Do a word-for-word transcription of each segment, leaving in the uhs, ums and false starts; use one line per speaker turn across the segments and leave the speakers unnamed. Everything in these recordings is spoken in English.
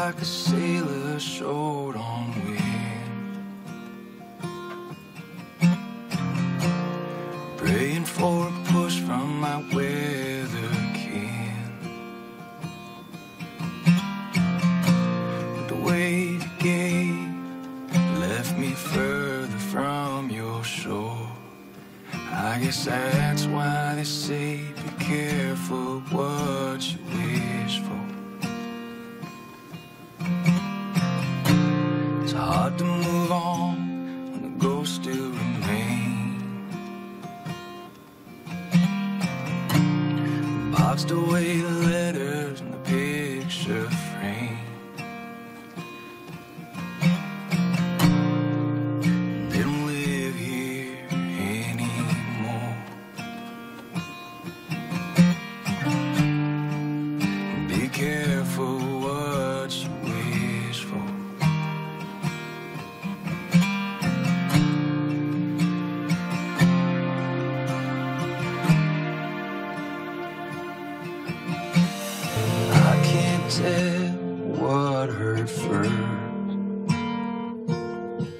like a sailor short on wind, praying for a push from my weather kin. But the wave you gave left me further from your shore. I guess that's why they say be careful what you wish for. It's hard to move on when the ghosts still remain, boxed away the letters in the picture frame. They don't live here anymore. Be careful what you wish for. I can't tell what hurt first,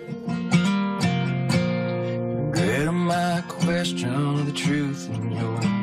regret of my question of the truth in your